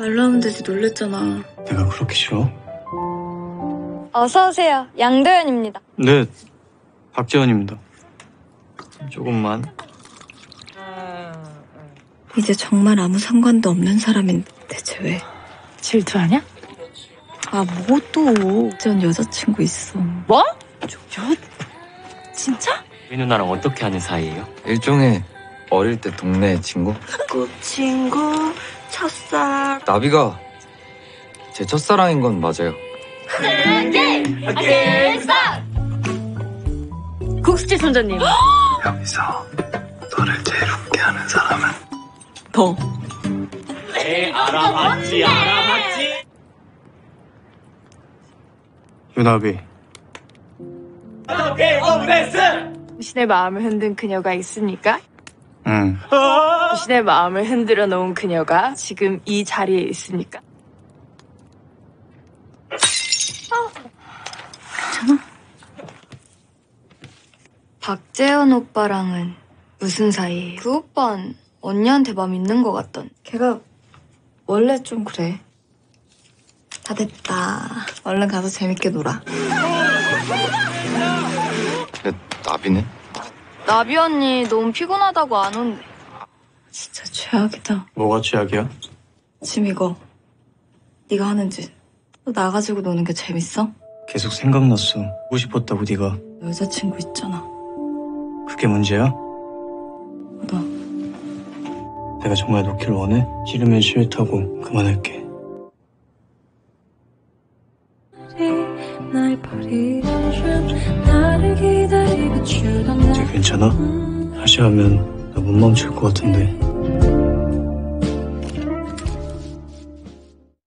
말로 하면 되지 놀랬잖아. 내가 그렇게 싫어? 어서 오세요. 양도현입니다. 네, 박재현입니다. 조금만. 이제 정말 아무 상관도 없는 사람인데 대체 왜? 질투하냐? 아, 뭐 또. 전 여자친구 있어. 뭐? 진짜? 우리 누나랑 어떻게 하는 사이예요? 일종의 어릴 때 동네 친구? 친구, 첫사. 나비가 제 첫사랑인 건 맞아요. 국수집 선장님. 여기서 너를 제일 웃게 하는 사람은? 더. 알아봤지. 유나비. 당신의 마음을 흔든 그녀가 있습니까? 응. 당신의 마음을 흔들어 놓은 그녀가 지금 이 자리에 있습니까? 박재현 오빠랑은 무슨 사이? 그 오빠는 언니한테 맘 있는 것 같던. 걔가 원래 좀 그래. 다 됐다. 얼른 가서 재밌게 놀아. 근데 나비는? 나비 언니 너무 피곤하다고 안 온대. 진짜 최악이다. 뭐가 최악이야? 지금 이거 네가 하는 짓. 너 나가지고 노는 게 재밌어? 계속 생각났어. 보고 싶었다고 네가. 너 여자친구 있잖아. 그게 문제야? 너 내가 정말 놓기를 원해? 싫으면 싫다고 그만할게. 이제 괜찮아? 다시 하면 나 못 멈출 것 같은데.